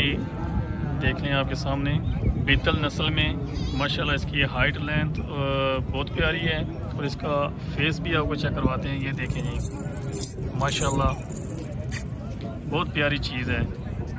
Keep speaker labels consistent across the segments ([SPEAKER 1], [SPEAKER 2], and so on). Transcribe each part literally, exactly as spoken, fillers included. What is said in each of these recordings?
[SPEAKER 1] देख लें आपके सामने, बीतल नस्ल में माशाल्लाह इसकी हाइट लेंथ बहुत प्यारी है और इसका फेस भी आपको चेक करवाते हैं। ये देखें जी माशाल्लाह बहुत प्यारी चीज़ है।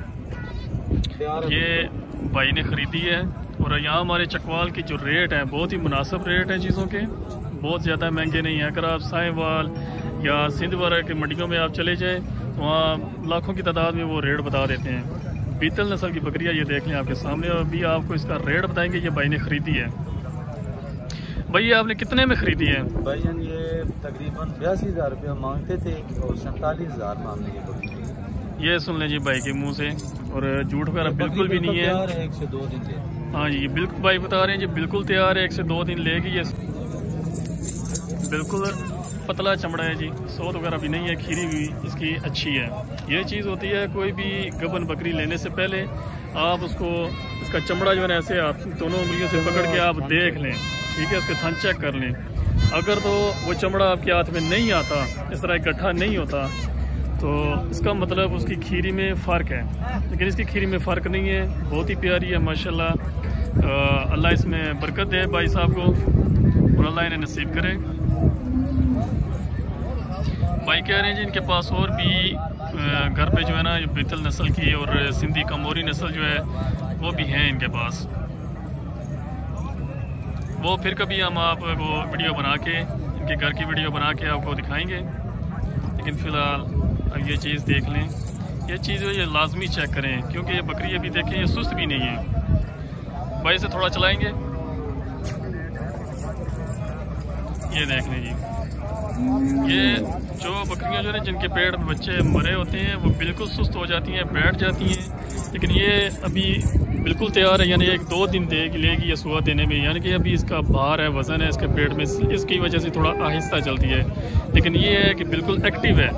[SPEAKER 1] ये भाई ने ख़रीदी है और यहाँ हमारे चकवाल की जो रेट है बहुत ही मुनासिब रेट है चीज़ों के, बहुत ज़्यादा महंगे नहीं है। अगर आप साहिवाल या सिंध वगैरह की मंडियों में आप चले जाएँ तो वहाँ लाखों की तादाद में वो रेट बता देते हैं। बीतल नस्ल की बकरियाँ ये देख लें आपके सामने और अभी आपको इसका रेट बताएंगे। ये भाई ने ख़रीदी है। भाई ये आपने कितने में ख़रीदी है?
[SPEAKER 2] भाई ये तकरीबन बयासी हज़ार रुपया मांगते थे और सैंतालीस हज़ार मांगने की बकरी।
[SPEAKER 1] ये सुन लें जी भाई के मुंह से, और झूठ वगैरह बिल्कुल भी नहीं है।
[SPEAKER 2] एक से दो दिन ले।
[SPEAKER 1] हाँ जी बिल्कुल भाई बता रहे हैं जी, बिल्कुल तैयार है, एक से दो दिन लेगी। ये बिल्कुल पतला चमड़ा है जी, सोत वगैरह भी नहीं है, खीरी भी इसकी अच्छी है। ये चीज़ होती है कोई भी गबन बकरी लेने से पहले आप उसको इसका चमड़ा जो है ऐसे आप दोनों उंगलियों से पकड़ के आप देख लें, ठीक है, उसके थन चेक कर लें। अगर तो वो चमड़ा आपके हाथ में नहीं आता, इस तरह इकट्ठा नहीं होता, तो इसका मतलब उसकी खीरी में फ़र्क है। लेकिन इसकी खीरी में फ़र्क नहीं है, बहुत ही प्यारी है माशाल्लाह। अल्लाह इसमें बरकत दे भाई साहब को और अल्लाह इन्हें नसीब करे। भाई कह रहे हैं जी इनके पास और भी घर पे जो है ना बीतल नस्ल की और सिंधी कमोरी नस्ल जो है वो भी हैं इनके पास। वो फिर कभी हम आपको वीडियो बना के, इनके घर की वीडियो बना के आपको दिखाएंगे। लेकिन फ़िलहाल अब ये चीज़ देख लें, ये चीज़ ये लाजमी चेक करें क्योंकि ये बकरी अभी देखें ये सुस्त भी नहीं है। भाई से थोड़ा चलाएंगे, ये देख लें जी। ये जो बकरियां जो है जिनके पेट में बच्चे मरे होते हैं वो बिल्कुल सुस्त हो जाती हैं, बैठ जाती हैं। लेकिन ये अभी बिल्कुल तैयार है, यानी एक दो दिन देगी लेगी ये सुबह देने में, यानी कि अभी इसका भार है, वज़न है इसके पेट में, इसकी वजह से थोड़ा आहिस्ता चलती है। लेकिन ये है कि बिल्कुल एक्टिव है।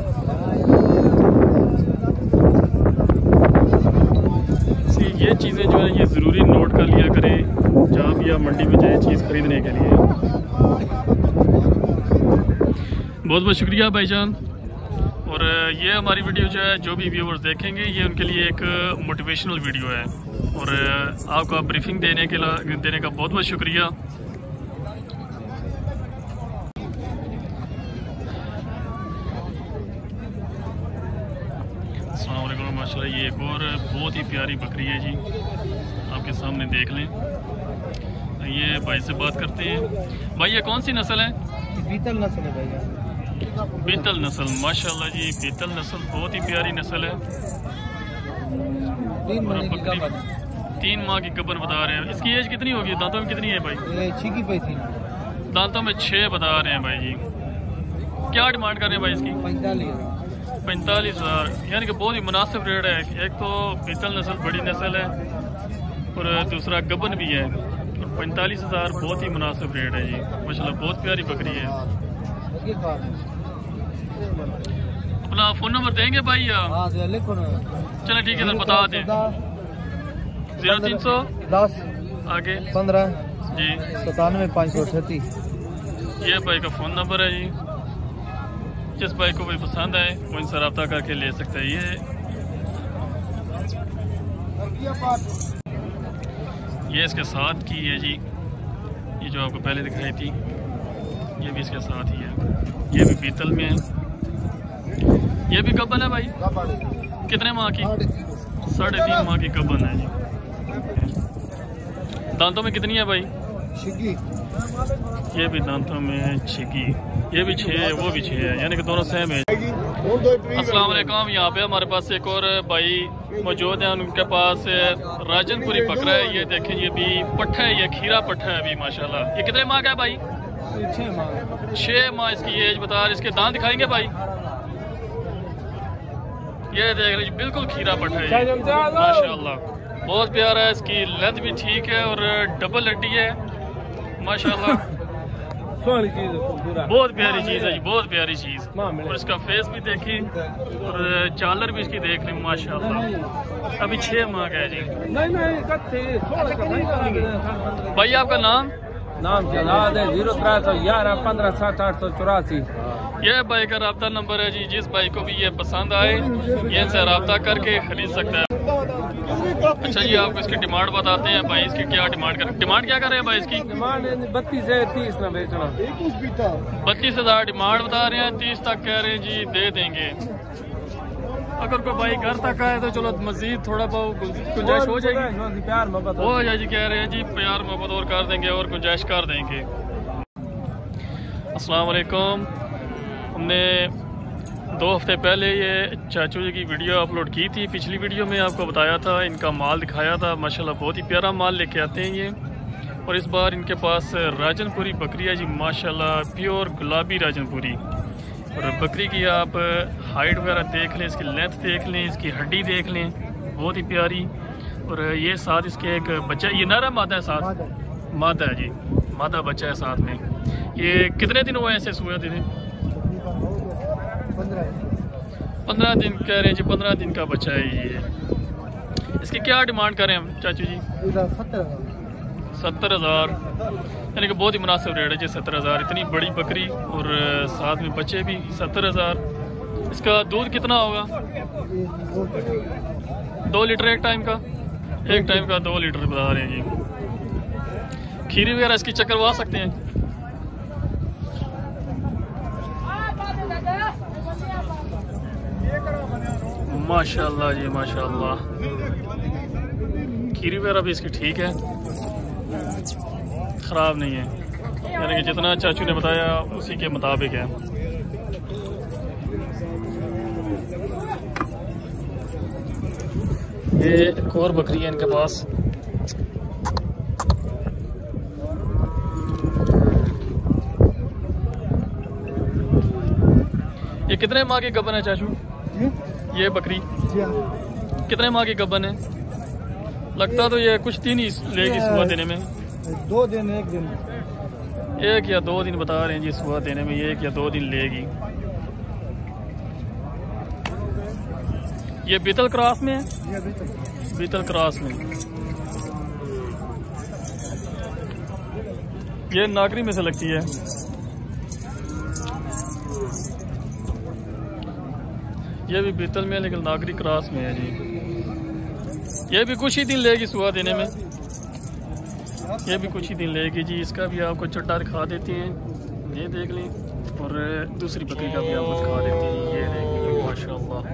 [SPEAKER 1] ये चीज़ें जो है ये ज़रूरी नोट कर लिया करें जहाँ भी आप मंडी में जाए चीज़ खरीदने के लिए। बहुत बहुत शुक्रिया भाईजान। और ये हमारी वीडियो जो है जो भी व्यूअर्स देखेंगे ये उनके लिए एक मोटिवेशनल वीडियो है और आपका ब्रीफिंग देने के लिए देने का बहुत बहुत शुक्रिया। अस्सलाम वालेकुम। माशाल्लाह ये एक और बहुत ही प्यारी बकरी है जी, आपके सामने देख लें। ये भाई से बात करते हैं। भाई ये कौन सी नस्ल है?
[SPEAKER 2] बीतल नस्ल है भाई।
[SPEAKER 1] बीतल नस्ल माशाल्लाह जी, बीतल नस्ल बहुत ही प्यारी नस्ल है।
[SPEAKER 2] तीन माह की
[SPEAKER 1] गबन तीन माह की गबन बता रहे हैं। इसकी एज कितनी होगी? दांतों में कितनी है भाई?
[SPEAKER 2] ये छह की पैसी
[SPEAKER 1] दांतों में छः बता रहे हैं भाई जी। क्या डिमांड कर रहे हैं भाई इसकी?
[SPEAKER 2] पैंतालीस
[SPEAKER 1] पैंतालीस हज़ार, यानी कि बहुत ही मुनासिब रेट है। एक तो बीतल नस्ल बड़ी नस्ल है और दूसरा गबन भी है, और पैंतालीस हज़ार बहुत ही मुनासिब रेट है जी माशाल्लाह। बहुत प्यारी बकरी है। अपना फ़ोन नंबर देंगे भाई या? चलो ठीक है सर बता दें। जीरो तीन सौ
[SPEAKER 2] दस
[SPEAKER 1] आगे
[SPEAKER 2] पंद्रह
[SPEAKER 1] जी
[SPEAKER 2] सतानवे पाँच सौ अठतीस।
[SPEAKER 1] ये भाई का फ़ोन नंबर है जी। जिस भाई को भी पसंद आए वो इनसे रब्ता करके ले सकते हैं। ये ये इसके साथ की है जी, ये जो आपको पहले दिखाई थी ये भी इसके साथ ही है। ये भी बीतल में है। ये भी गबन है भाई। कितने माह की? साढ़े तीन माह की गबन है जी। दांतों में कितनी है भाई?
[SPEAKER 2] छिगी।
[SPEAKER 1] ये भी दांतों में छिगी। ये भी छः है वो भी छः है, यानी कि दोनों सेम है। अस्सलाम वालेकुम। यहाँ पे हमारे पास एक और भाई मौजूद है, उनके पास राजनपुरी बकरा है। ये देखें ये भी पट्ठा है, ये खीरा पट्ठा है अभी माशाल्लाह। ये कितने माह का है भाई?
[SPEAKER 2] छः माह।
[SPEAKER 1] छः माह इसकी एज बता रहे। इसके दांत दिखाएंगे भाई? ये देख रहे बिल्कुल खीरा पट्ठा है माशाल्लाह, बहुत प्यारा है। इसकी लेंथ भी ठीक है और डबल हड्डी है माशाल्लाह। बहुत प्यारी चीज़ है जी, बहुत प्यारी चीज़। और इसका फेस भी देखें और चालर भी इसकी देख लें माशाल्लाह। अभी छः माह का है जी। भाई आपका नाम?
[SPEAKER 2] नाम जलाद है। जीरो त्रै सौ ग्यारह पंद्रह साठ आठ सौ चौरासी।
[SPEAKER 1] यह भाई का रब्ता नंबर है जी। जिस भाई को भी ये पसंद आए ये इनसे रब्ता करके खरीद सकता है। अच्छा जी, आपको इसकी डिमांड बताते हैं भाई, इसकी क्या डिमांड कर डिमांड क्या कर रहे हैं भाई इसकी?
[SPEAKER 3] डिमांड बत्तीस है, तीस ना बेचना।
[SPEAKER 1] बत्तीस हजार डिमांड बता रहे हैं, तीस तक कह रहे हैं जी, दे देंगे। अगर कोई भाई घर तक आए तो चलो मजीद थोड़ा बहुत गुंजाइश हो जाएगी,
[SPEAKER 3] प्यार मोहब्बत
[SPEAKER 1] हो जाए जी। कह रहे हैं जी प्यार मोहब्बत और कर देंगे और गुंजाइश कर देंगे। अस्सलाम वालेकुम। हमने दो हफ्ते पहले ये चाचू जी की वीडियो अपलोड की थी। पिछली वीडियो में आपको बताया था, इनका माल दिखाया था। माशाल्लाह बहुत ही प्यारा माल लेके आते हैं ये। और इस बार इनके पास राजनपुरी बकरी है जी, माशाल्लाह प्योर गुलाबी राजनपुरी। और बकरी की आप हाइट वगैरह देख लें, इसकी लेंथ देख लें, इसकी हड्डी देख लें, बहुत ही प्यारी। और ये साथ इसके एक बच्चा, ये नर है मादा है? साथ मादा है जी, मादा बच्चा है साथ में। ये कितने दिन हुए ऐसे सोया दीदी? पंद्रह दिन कह रहे हैं जी, पंद्रह दिन का बच्चा है ये। इसकी क्या डिमांड करें हम चाचू जी? सत्तर हज़ार, यानी कि बहुत ही मुनासिब रेट है जी, सत्तर हज़ार। इतनी बड़ी बकरी और साथ में बच्चे भी, सत्तर हज़ार। इसका दूध कितना होगा? दो लीटर एक टाइम का? एक टाइम का दो लीटर बता रहे हैं जी। खीरी वगैरह इसकी चकरवा सकते हैं? माशाल्लाह जी माशाल्लाह, खीरी वगैरह भी इसकी ठीक है, ख़राब नहीं है। यानी कि जितना चाचू ने बताया उसी के मुताबिक है। ये एक और बकरी है इनके पास। ये कितने माह की गबन है चाचू? ये बकरी कितने माह की गबन है? लगता तो ये कुछ दिन ही लेगी सुबह देने में।
[SPEAKER 3] दो दिन एक दिन
[SPEAKER 1] एक या दो दिन बता रहे हैं जी सुबह देने में, ये एक या दो दिन लेगी। ये बीतल क्रॉस में है? बीतल क्रॉस में। ये नागरी में से लगती है। ये भी बीतल में है लेकिन नागरी क्रॉस में है जी। ये भी कुछ ही दिन लेगी सुबह देने में, ये भी कुछ ही दिन लेगी जी। इसका भी आपको चट्टा दिखा देते हैं, ये देख लें। और दूसरी बकरी का भी आपको दिखा देते हैं, ये देख लें माशाल्लाह।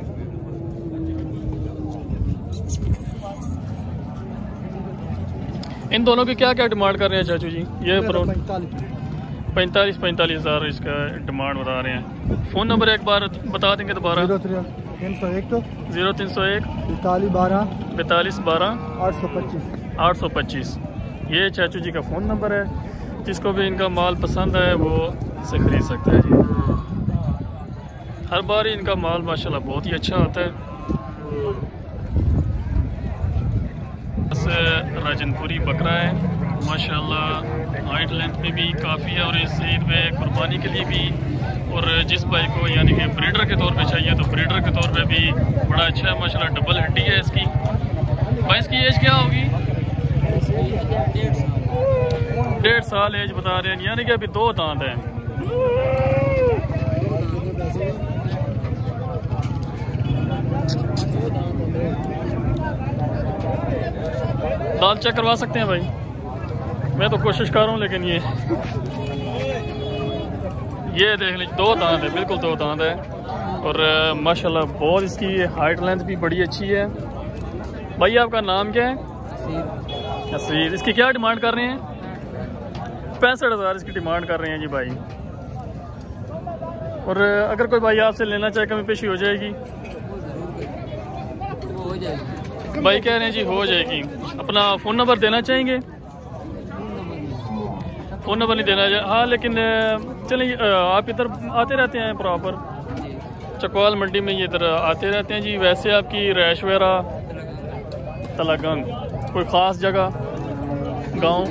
[SPEAKER 1] इन दोनों की क्या क्या डिमांड कर रहे हैं चाचू जी? ये पैंतालीस पैंतालीस हज़ार इसका डिमांड बता रहे हैं। फ़ोन नंबर एक बार बता देंगे दोबारा?
[SPEAKER 3] तीन सौ एक तो
[SPEAKER 1] ज़ीरो तीन सौ एक
[SPEAKER 3] इकतालीस बारह
[SPEAKER 1] बैतालीस बारह
[SPEAKER 3] आठ सौ पच्चीस
[SPEAKER 1] आठ सौ पच्चीस। ये चाचू जी का फ़ोन नंबर है। जिसको भी इनका माल पसंद है वो इसे ख़रीद सकता है जी। हर बार ही इनका माल माशाल्लाह बहुत ही अच्छा आता है। बस राजनपुरी बकरा है माशाल्लाह, हाइट लेंथ में भी काफ़ी है। और इस ईद में कुर्बानी के लिए भी, और जिस भाई को यानी कि ब्रीडर के तौर पे चाहिए तो ब्रीडर के तौर पे भी बड़ा अच्छा है माशाल्लाह। डबल हड्डी है इसकी। भाई इसकी एज क्या होगी? डेढ़ साल एज बता रहे हैं, यानी कि अभी दो दांत हैं। दांत चेक करवा सकते हैं भाई? मैं तो कोशिश कर रहा हूँ लेकिन ये ये देख लीजिए, दो दांत है, बिल्कुल दो दांत है। और माशाल्लाह बहुत इसकी हाइट लेंथ भी बड़ी अच्छी है। भाई आपका नाम क्या है? नसीर। इसकी क्या डिमांड कर रहे हैं? पैंसठ हज़ार इसकी डिमांड कर रहे हैं जी भाई। और अगर कोई भाई आपसे लेना चाहे कमी पेशी हो जाएगी? भाई कह रहे हैं जी हो जाएगी। अपना फ़ोन नंबर देना चाहेंगे? फ़ोन नंबर नहीं देना चाहिए, हाँ। लेकिन चलिए, आप इधर आते रहते हैं प्रॉपर चकवाल मंडी में, ये इधर आते रहते हैं जी। वैसे आपकी रैश वगैरह तलागंग कोई ख़ास जगह गांव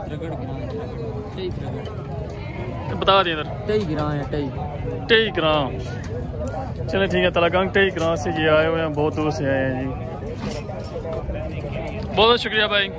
[SPEAKER 1] बता दें? इधर टई ग्राम है, टई टई ग्राम। चलिए ठीक है, तलागंग टई ग्राम से ये आए हुए हैं, बहुत दूर से आए हैं जी। बहुत बहुत शुक्रिया भाई।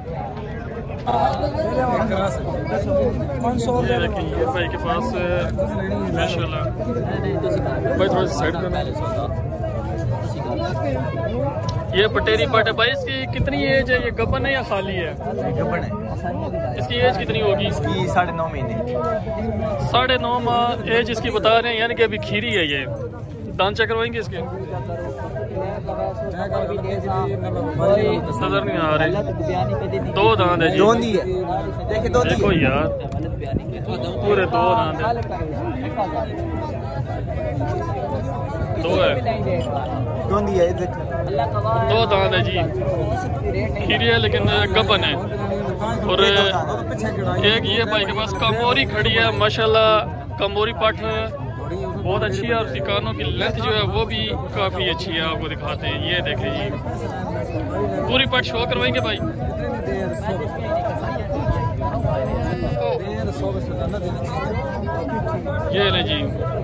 [SPEAKER 1] ये देखिए, ये भाई के पास माशाल्लाह। भाई थोड़ा सा साइड में ये पटेरी पट है भाई। इसकी कितनी एज है? ये गबन है या खाली है?
[SPEAKER 2] गबन है।
[SPEAKER 1] इसकी एज कितनी होगी?
[SPEAKER 2] इसकी साढ़े नौ महीने।
[SPEAKER 1] साढ़े नौ माह एज इसकी बता रहे हैं, यानी कि अभी खीरी है। ये दांत चेक करवाएंगे इसके? नजर नहीं आ रहे। दो दांत है जी। देखो यार पूरे दो दांत है। दो है दो दांत है जी। खीरी है लेकिन गबन है। और एक ये भाई के पास कमोरी खड़ी है माशाल्लाह। कमोरी पाठ बहुत अच्छी है और उसकी कानों की लेंथ जो है वो भी काफ़ी अच्छी है। आपको दिखाते हैं, ये देखें जी। पूरी पाठ शो करवाएंगे भाई। ये ले जी।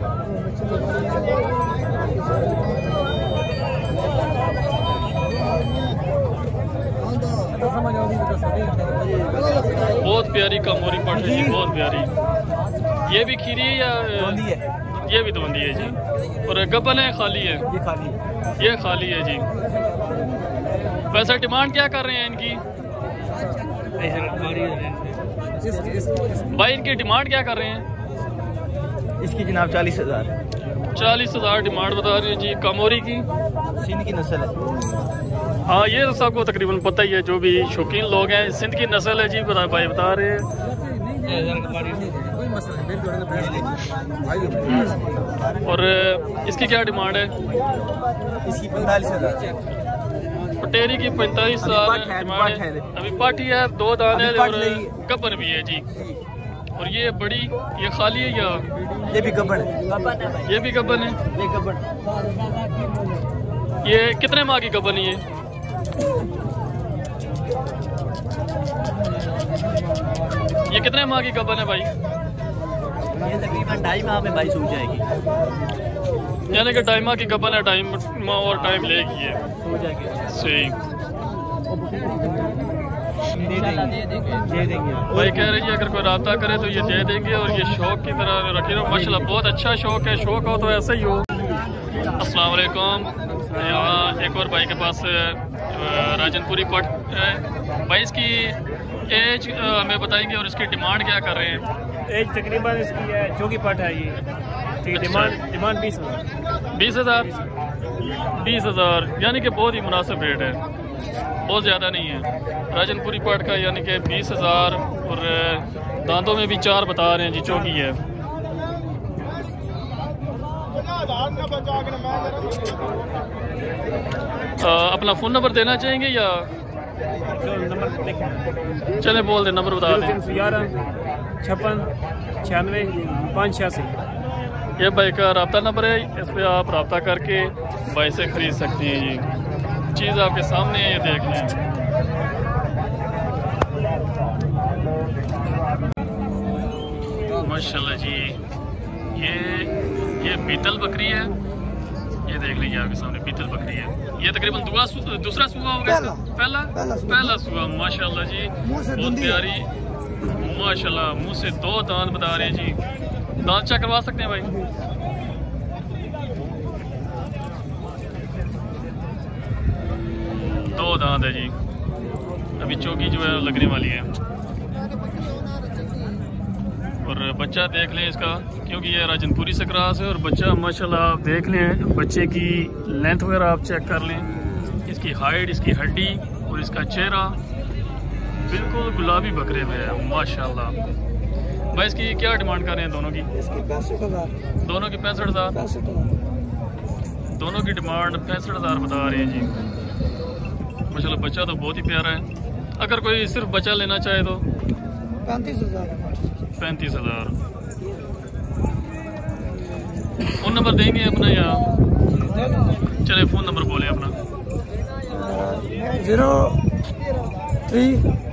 [SPEAKER 1] बहुत प्यारी कमोरी पाठ है जी, बहुत प्यारी। ये भी खीरी है या
[SPEAKER 2] है?
[SPEAKER 1] ये भी दोंदी है जी। और गबन है खाली है?
[SPEAKER 2] ये खाली
[SPEAKER 1] ये खाली है जी। वैसे डिमांड क्या कर रहे हैं इनकी भाई? इनकी डिमांड क्या कर रहे हैं?
[SPEAKER 2] इसकी जनाब चालीस हजार
[SPEAKER 1] चालीस हजार डिमांड बता रही है जी। कमोरी की
[SPEAKER 2] सिंध की नस्ल है।
[SPEAKER 1] हाँ ये तो सबको तकरीबन पता ही है, जो भी शौकीन लोग हैं। सिंध की नस्ल है जी, बता भाई बता रहे हैं। और इसकी क्या डिमांड है?
[SPEAKER 2] इसकी पैंतालीस हजार
[SPEAKER 1] पटेरी की पैंतालीस हजार डिमांड है। अभी पाठी है, दो दाने और गबन भी है जी। और ये बड़ी ये खाली है या
[SPEAKER 2] ये भी गबन है?
[SPEAKER 1] ये भी गबन है।
[SPEAKER 2] ये गबन।
[SPEAKER 1] ये कितने माह की गबन है? ये ये कितने माह की गबन है भाई?
[SPEAKER 2] ये तकरीबन ढाई माह में भाई सूख जाएगी।
[SPEAKER 1] यानी कि ढाई माह की गबन है, ढाई माह और टाइम लेगी ये
[SPEAKER 2] सूख जाएगी।
[SPEAKER 1] सही।
[SPEAKER 2] दे देंगे
[SPEAKER 1] भाई कह रहे हैं अगर कोई रब्ता करे तो ये दे देंगे। और ये शौक की तरह रखी रहो माशाल्लाह, बहुत अच्छा शौक है। शौक हो तो ऐसा ही हो। अस्सलाम वालेकुम। यहाँ एक और भाई के पास राजनपुरी पट है। भाई इसकी एज हमें बताएंगे और इसकी डिमांड क्या कर रहे हैं?
[SPEAKER 4] एज तकरीबन इसकी है जोगी पट है ये। ठीक है। डिमांड डिमांड बीस हजार
[SPEAKER 1] बीस हज़ार बीस हज़ार यानी कि बहुत ही मुनासिब रेट है, बहुत ज़्यादा नहीं है। राजनपुरी पाट का यानी कि बीस हज़ार और दांतों में भी चार बता रहे हैं जी, चौकी है। आ, अपना फ़ोन नंबर देना चाहेंगे या
[SPEAKER 4] नंबर लिखें?
[SPEAKER 1] चले बोल दे, नंबर बता दें।
[SPEAKER 4] तीन सौ ग्यारह छप्पन छियानवे पाँच छियासी।
[SPEAKER 1] ये भाई का रब्ता नंबर है, इस पर आप रब्ता करके भाई से ख़रीद सकती हैं जी। चीज़ आपके सामने है, ये देख लें। माशाल्लाह जी। ये ये बीतल बकरी है, ये देख लीजिए आपके सामने बीतल बकरी है। ये तकरीबन दुआ दूसरा सुआ होगा इसका? पहला पहला सुआ माशाल्लाह जी, बहुत प्यारी माशाल्लाह। मुंह से दो दांत बता रहे हैं जी। दांत चेक करवा सकते हैं भाई? दो दांत है जी। अभी चौकी जो है लगने वाली है। और बच्चा देख लें इसका, क्योंकि ये राजनपुरी से क्रॉस है। और बच्चा माशाल्लाह आप देख लें, बच्चे की लेंथ वगैरह आप चेक कर लें, इसकी हाइट, इसकी हड्डी और इसका चेहरा बिल्कुल गुलाबी बकरे में है माशाल्लाह। भाई इसकी क्या डिमांड कर रहे हैं दोनों की? दोनों की पैंसठ हज़ार दोनों की डिमांड पैंसठ हज़ार बता रहे हैं जी। माशाल्लाह बच्चा तो बहुत ही प्यारा है। अगर कोई सिर्फ बच्चा लेना चाहे तो
[SPEAKER 3] पैंतीस हजार
[SPEAKER 1] पैंतीस हज़ार। फ़ोन नंबर देंगे अपना या चले फ़ोन नंबर बोले अपना?
[SPEAKER 3] Zero three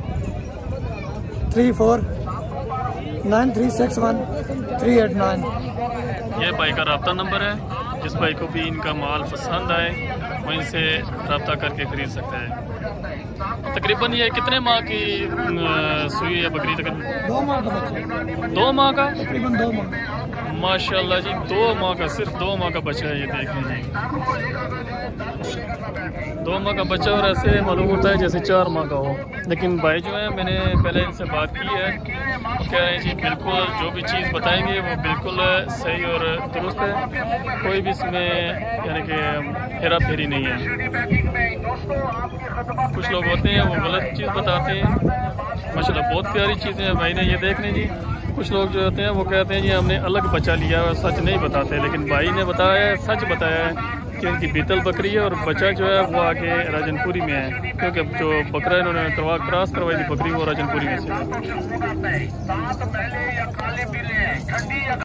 [SPEAKER 3] three four nine three six one three eight nine.
[SPEAKER 1] ये भाई का रब्ता नंबर है। जिस भाई को भी इनका माल पसंद आए वो इनसे रब्ता करके ख़रीद सकता है। तकरीबन ये कितने माह की सुई है बकरी? तकरीबन
[SPEAKER 3] दो माह का बच्चा,
[SPEAKER 1] दो माह का
[SPEAKER 3] तकरीबन दो माह।
[SPEAKER 1] माशाल्लाह जी, दो माह का, सिर्फ दो माह का बच्चा है, ये देख लीजिए, दो माह का बच्चा। और ऐसे मालूम होता है जैसे चार माह का हो। लेकिन भाई जो है, मैंने पहले इनसे बात की है, वो कह रहे हैं जी बिल्कुल जो भी चीज़ बताएंगे वो बिल्कुल सही और दुरुस्त है, कोई भी इसमें यानी कि हेरा फेरी नहीं है। कुछ लोग होते हैं वो गलत चीज़ बताते हैं। माशाल्लाह बहुत प्यारी चीज़ें हैं भाई ने, ये देख लें जी। कुछ लोग जो होते हैं वो कहते हैं जी हमने अलग बच्चा लिया है, सच नहीं बताते, लेकिन भाई ने बताया है, सच बताया है कि उनकी बीतल बकरी है और बच्चा जो है वो आगे राजनपुरी में है, क्योंकि जो बकरा इन्होंने करवा क्रॉस करवाई थी बकरी, वो राजनपुरी में से है।